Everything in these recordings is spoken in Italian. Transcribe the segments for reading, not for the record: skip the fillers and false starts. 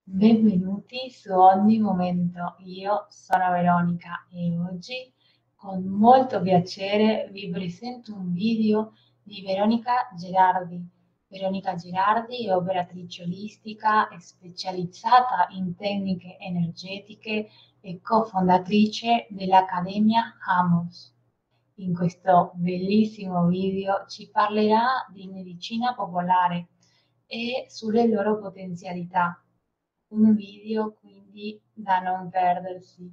Benvenuti su Ogni Momento. Io sono Veronica e oggi con molto piacere vi presento un video di Veronica Gerardi. Veronica Gerardi è operatrice olistica e specializzata in tecniche energetiche e cofondatrice dell'Accademia Amos. In questo bellissimo video ci parlerà di medicina popolare e sulle loro potenzialità. Un video quindi da non perdersi.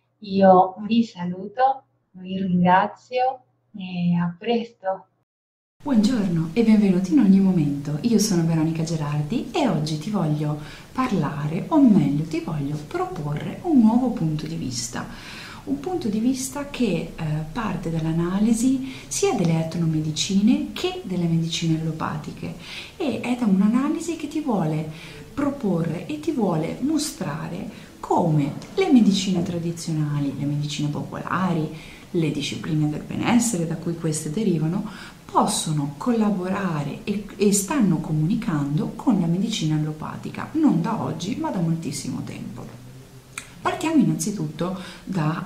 Io vi saluto, vi ringrazio e a presto. Buongiorno e benvenuti in Ogni Momento. Io sono Veronica Gerardi e oggi ti voglio parlare, o meglio ti voglio proporre un nuovo punto di vista. Un punto di vista che parte dall'analisi sia delle etnomedicine che delle medicine allopatiche e è da un'analisi che ti vuole proporre e ti vuole mostrare come le medicine tradizionali, le medicine popolari, le discipline del benessere da cui queste derivano possono collaborare e stanno comunicando con la medicina allopatica, non da oggi ma da moltissimo tempo. Partiamo innanzitutto da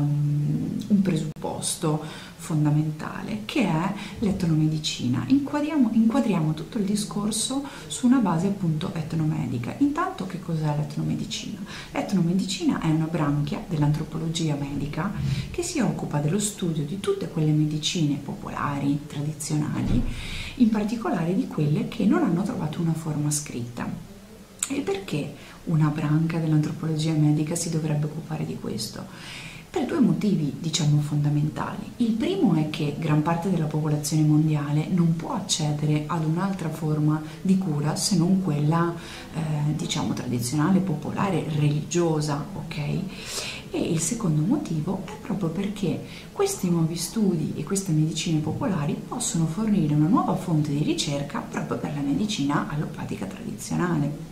un presupposto fondamentale che è l'etnomedicina. Inquadriamo tutto il discorso su una base appunto etnomedica. Intanto che cos'è l'etnomedicina? L'etnomedicina è una branchia dell'antropologia medica che si occupa dello studio di tutte quelle medicine popolari, tradizionali, in particolare di quelle che non hanno trovato una forma scritta. E perché una branca dell'antropologia medica si dovrebbe occupare di questo? Per due motivi, diciamo, fondamentali. Il primo è che gran parte della popolazione mondiale non può accedere ad un'altra forma di cura se non quella, diciamo, tradizionale, popolare, religiosa, ok? E il secondo motivo è proprio perché questi nuovi studi e queste medicine popolari possono fornire una nuova fonte di ricerca proprio per la medicina allopatica tradizionale.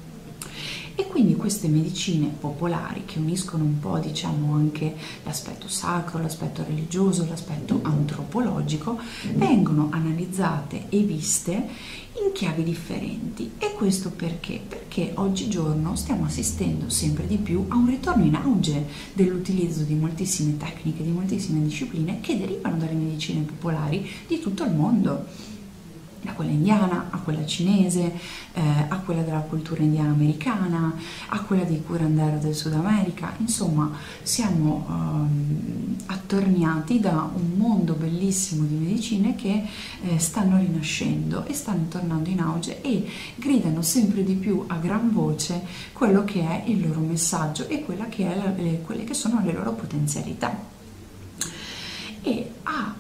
E quindi queste medicine popolari che uniscono un po', diciamo, anche l'aspetto sacro, l'aspetto religioso, l'aspetto antropologico, vengono analizzate e viste in chiavi differenti. E questo perché? Perché oggigiorno stiamo assistendo sempre di più a un ritorno in auge dell'utilizzo di moltissime tecniche, di moltissime discipline che derivano dalle medicine popolari di tutto il mondo, da quella indiana a quella cinese, a quella della cultura indiana americana, a quella dei curandero del Sud America. Insomma, siamo attorniati da un mondo bellissimo di medicine che stanno rinascendo e stanno tornando in auge e gridano sempre di più a gran voce quello che è il loro messaggio e quelle che sono le loro potenzialità. E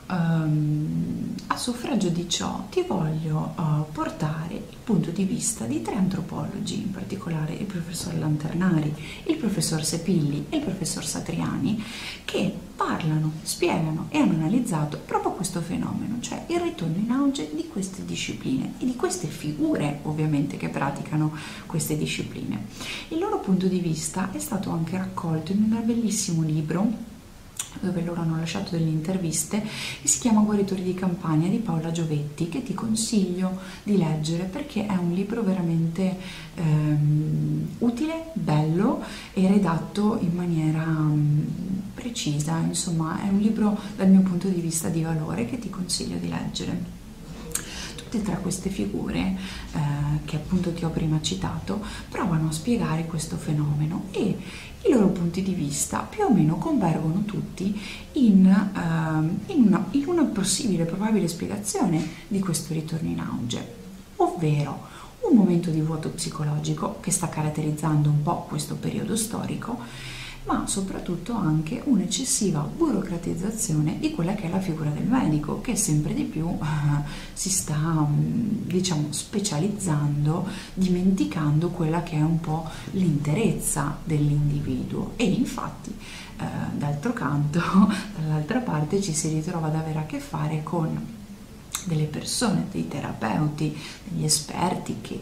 a suffragio di ciò ti voglio portare il punto di vista di tre antropologi, in particolare il professor Lanternari, il professor Sepilli e il professor Satriani, che parlano, spiegano e hanno analizzato proprio questo fenomeno, cioè il ritorno in auge di queste discipline e di queste figure ovviamente che praticano queste discipline. Il loro punto di vista è stato anche raccolto in un bellissimo libro dove loro hanno lasciato delle interviste, che si chiama Guaritori di campagna di Paola Giovetti, che ti consiglio di leggere perché è un libro veramente utile, bello e redatto in maniera precisa. Insomma, è un libro dal mio punto di vista di valore che ti consiglio di leggere. Tutte e tre queste figure che appunto ti ho prima citato provano a spiegare questo fenomeno e i loro punti di vista più o meno convergono tutti in una possibile, probabile spiegazione di questo ritorno in auge, ovvero un momento di vuoto psicologico che sta caratterizzando un po' questo periodo storico, ma soprattutto anche un'eccessiva burocratizzazione di quella che è la figura del medico, che sempre di più si sta, diciamo, specializzando, dimenticando quella che è un po' l'interezza dell'individuo. E infatti, d'altro canto, dall'altra parte ci si ritrova ad avere a che fare con delle persone, dei terapeuti, degli esperti che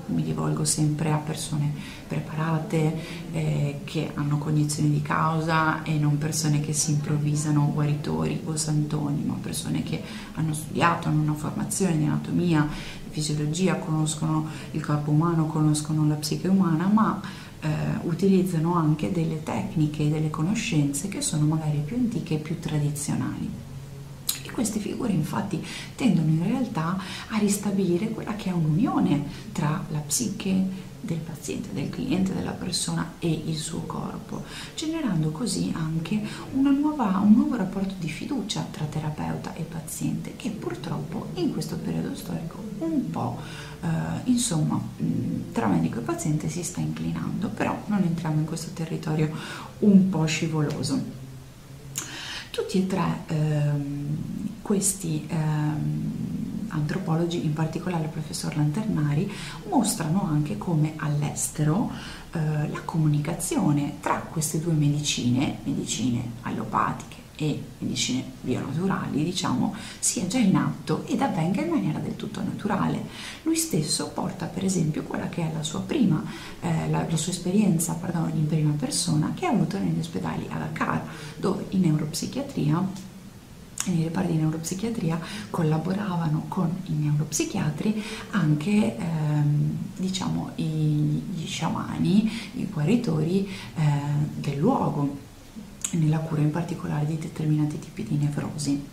mi rivolgo sempre a persone preparate, che hanno cognizione di causa e non persone che si improvvisano guaritori o santoni, ma persone che hanno studiato, hanno una formazione di anatomia, di fisiologia, conoscono il corpo umano, conoscono la psiche umana, ma utilizzano anche delle tecniche e delle conoscenze che sono magari più antiche e più tradizionali. E queste figure infatti tendono in realtà a ristabilire quella che è un'unione tra la psiche del paziente, del cliente, della persona e il suo corpo, generando così anche un nuovo rapporto di fiducia tra terapeuta e paziente, che purtroppo in questo periodo storico un po' insomma tra medico e paziente si sta inclinando, però non entriamo in questo territorio un po' scivoloso. Tutti e tre questi antropologi, in particolare il professor Lanternari, mostrano anche come all'estero la comunicazione tra queste due medicine allopatiche e medicine bionaturali, diciamo, sia già in atto ed avvenga in maniera del tutto naturale. Lui stesso porta per esempio quella che è la sua esperienza in prima persona, che ha avuto negli ospedali a Dakar, dove in neuropsichiatria, nei reparti di neuropsichiatria, collaboravano con i neuropsichiatri anche diciamo gli sciamani, i guaritori del luogo, nella cura in particolare di determinati tipi di nevrosi.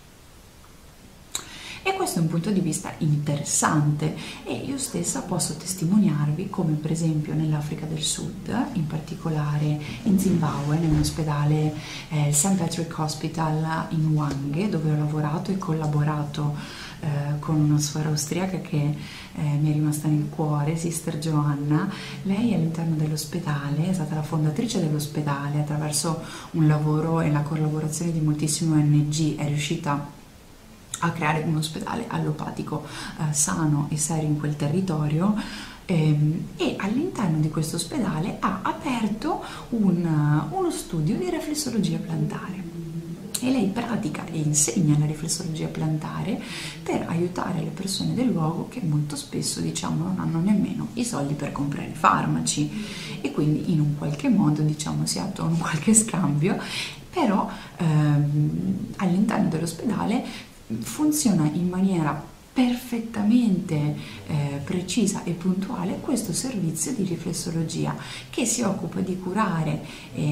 E questo è un punto di vista interessante, e io stessa posso testimoniarvi come per esempio nell'Africa del Sud, in particolare in Zimbabwe, nell'ospedale St. Patrick Hospital in Hwange, dove ho lavorato e collaborato con una suora austriaca che mi è rimasta nel cuore, Sister Joanna. Lei all'interno dell'ospedale è stata la fondatrice dell'ospedale, attraverso un lavoro e la collaborazione di moltissime ONG è riuscita a creare un ospedale allopatico sano e serio in quel territorio, e all'interno di questo ospedale ha aperto uno studio di riflessologia plantare. E lei pratica e insegna la riflessologia plantare per aiutare le persone del luogo che molto spesso, diciamo, non hanno nemmeno i soldi per comprare i farmaci, e quindi in un qualche modo, diciamo, si attua un qualche scambio, però all'interno dell'ospedale funziona in maniera perfettamente precisa e puntuale questo servizio di riflessologia, che si occupa di curare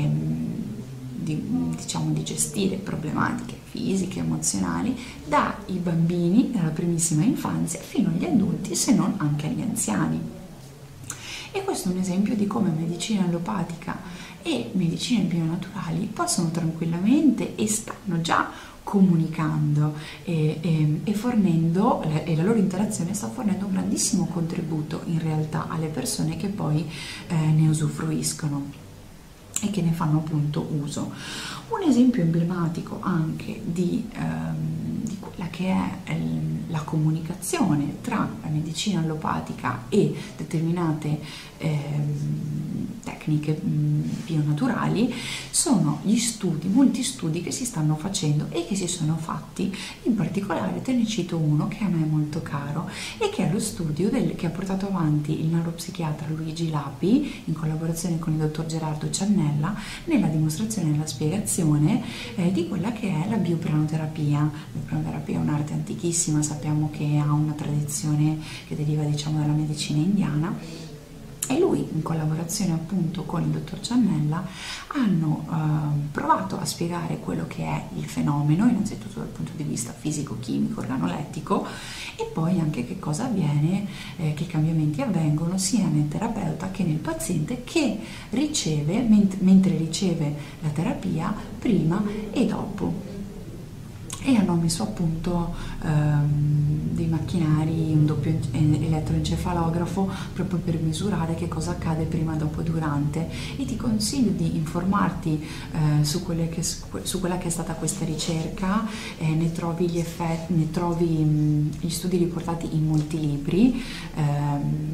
di gestire problematiche fisiche, emozionali, dai bambini, dalla primissima infanzia, fino agli adulti, se non anche agli anziani. E questo è un esempio di come medicina allopatica e medicine bionaturali possono tranquillamente, e stanno già comunicando e fornendo, e la loro interazione sta fornendo un grandissimo contributo in realtà alle persone che poi ne usufruiscono e che ne fanno appunto uso. Un esempio emblematico anche di quella che è la comunicazione tra la medicina allopatica e determinate tecniche bionaturali sono gli studi, molti studi che si stanno facendo e che si sono fatti. In particolare te ne cito uno che a me è molto caro, e che è lo studio che ha portato avanti il neuropsichiatra Luigi Lapi in collaborazione con il dottor Gerardo Ciannella, nella dimostrazione e nella spiegazione di quella che è la biopranoterapia. La biopranoterapia è un'arte antichissima, sappiamo che ha una tradizione che deriva, diciamo, dalla medicina indiana, e lui, in collaborazione appunto con il dottor Ciannella, hanno provato a spiegare quello che è il fenomeno, innanzitutto dal punto di vista fisico-chimico, organolettico, e poi anche che cosa avviene, che cambiamenti avvengono sia nel terapeuta che nel paziente, che riceve, mentre riceve la terapia, prima e dopo. E hanno messo a punto dei macchinari, un doppio elettroencefalografo, proprio per misurare che cosa accade prima, dopo, durante. E ti consiglio di informarti su quella che è stata questa ricerca. Ne trovi gli effetti, ne trovi gli studi riportati in molti libri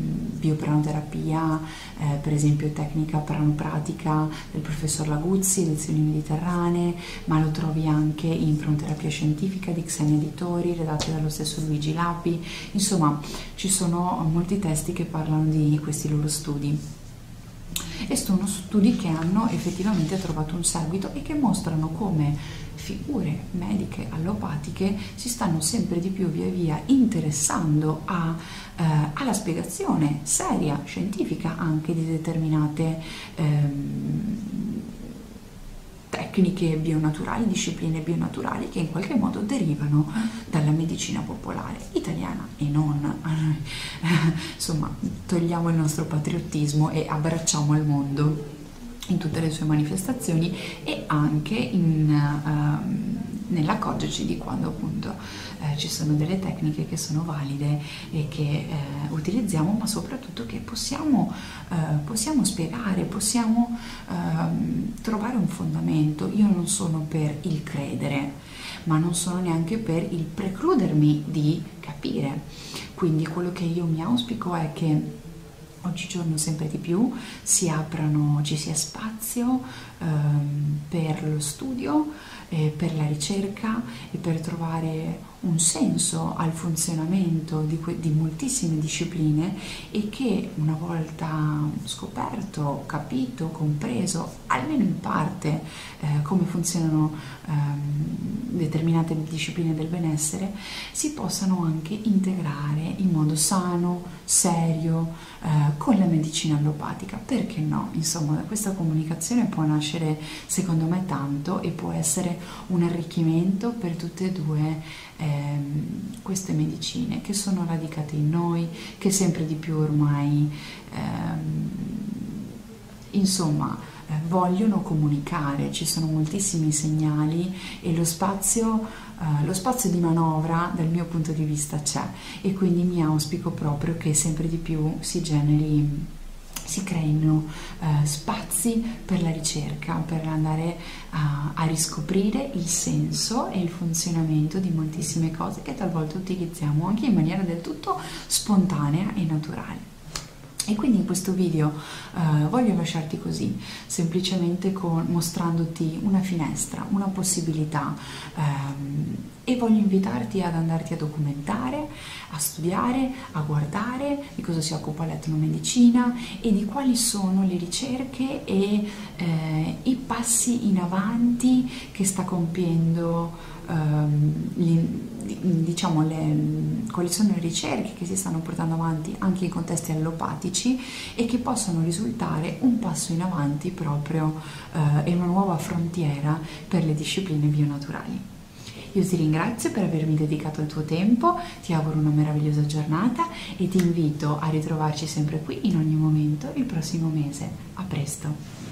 biopranoterapia, per esempio tecnica pranopratica del professor Laguzzi, lezioni mediterranee, ma lo trovi anche in pranoterapia scientifica di Xenia Editori, redatti dallo stesso Luigi Lapi. Insomma, ci sono molti testi che parlano di questi loro studi. E sono studi che hanno effettivamente trovato un seguito e che mostrano come figure mediche allopatiche si stanno sempre di più via via interessando alla spiegazione seria, scientifica anche di determinate tecniche bionaturali, discipline bionaturali che in qualche modo derivano dalla medicina popolare italiana e non. Insomma, togliamo il nostro patriottismo e abbracciamo il mondo in tutte le sue manifestazioni e anche nell'accorgerci di quando appunto ci sono delle tecniche che sono valide e che utilizziamo, ma soprattutto che possiamo spiegare, possiamo trovare un fondamento. Io non sono per il credere, ma non sono neanche per il precludermi di capire. Quindi quello che io mi auspico è che oggigiorno sempre di più ci sia spazio per lo studio, per la ricerca e per trovare un senso al funzionamento di moltissime discipline, e che una volta scoperto, capito, compreso almeno in parte come funzionano determinate discipline del benessere, si possano anche integrare in modo sano, serio, con la medicina allopatica. Perché no? Insomma, da questa comunicazione può nascere secondo me tanto e può essere un arricchimento per tutte e due queste medicine che sono radicate in noi, che sempre di più ormai vogliono comunicare. Ci sono moltissimi segnali e lo spazio di manovra dal mio punto di vista c'è, e quindi mi auspico proprio che sempre di più si creino spazi per la ricerca, per andare a riscoprire il senso e il funzionamento di moltissime cose che talvolta utilizziamo anche in maniera del tutto spontanea e naturale. E quindi in questo video voglio lasciarti così, semplicemente mostrandoti una finestra, una possibilità, e voglio invitarti ad andarti a documentare, a studiare, a guardare di cosa si occupa l'etnomedicina e di quali sono le ricerche e i passi in avanti che sta compiendo, quali sono le ricerche che si stanno portando avanti anche in contesti allopatici e che possono risultare un passo in avanti proprio e una nuova frontiera per le discipline bionaturali. Io ti ringrazio per avermi dedicato il tuo tempo, ti auguro una meravigliosa giornata e ti invito a ritrovarci sempre qui in ogni momento il prossimo mese. A presto!